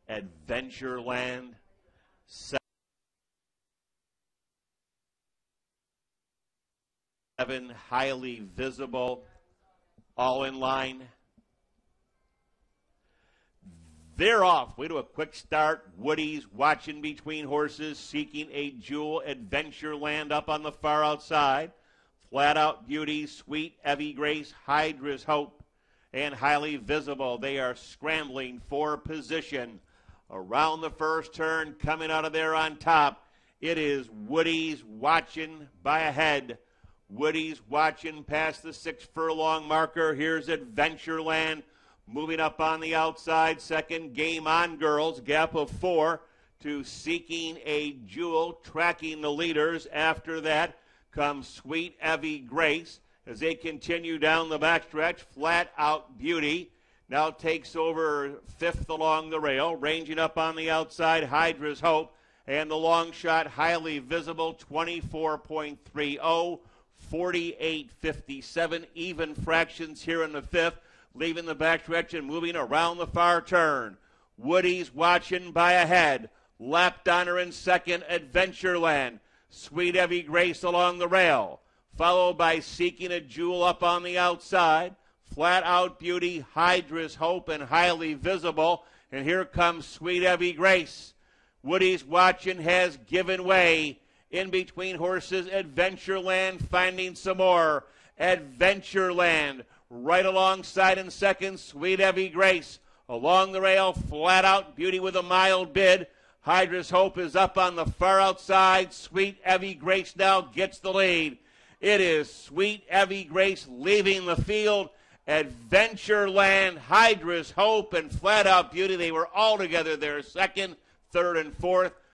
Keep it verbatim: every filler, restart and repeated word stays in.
Adventureland. Seven, highly visible, all in line. They're off. Way to a quick start. Woody's watching between horses, seeking a jewel. Adventureland up on the far outside. Flat Out Beauty, Sweet Evy Grace, HYDRA'S Hope, and Highly Visible. They are scrambling for position. Around the first turn, coming out of there on top, it is Woody's Watching by a head. Woody's Watching past the six furlong marker. Here's Adventureland moving up on the outside. Second, Game On Girls, gap of four to Seeking a Jewel, tracking the leaders. After that comes Sweet Evy Grace as they continue down the backstretch. Flat Out Beauty now takes over fifth along the rail. Ranging up on the outside, HYDRA'S Hope, and the long shot, Highly Visible, twenty-four point three oh. forty-eight fifty-seven, even fractions here in the fifth, leaving the backstretch and moving around the far turn. Woody's Watching by a head. Lapped on her in second, Adventureland. Sweet Evy Grace along the rail, followed by Seeking a Jewel up on the outside. Flat Out Beauty, HYDRA'S Hope, and Highly Visible. And here comes Sweet Evy Grace. Woody's Watching has given way. In between horses, Adventureland finding some more. Adventureland right alongside in second, Sweet Evy Grace. Along the rail, Flat Out Beauty with a mild bid. HYDRA'S Hope is up on the far outside. Sweet Evy Grace now gets the lead. It is Sweet Evy Grace leaving the field. Adventureland, HYDRA'S Hope, and Flat Out Beauty, they were all together there, second, third, and fourth.